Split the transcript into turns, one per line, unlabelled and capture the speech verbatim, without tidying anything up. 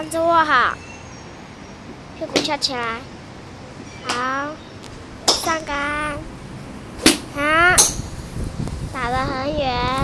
三只握好，屁股翘起来，好，上杆，好，打得很远。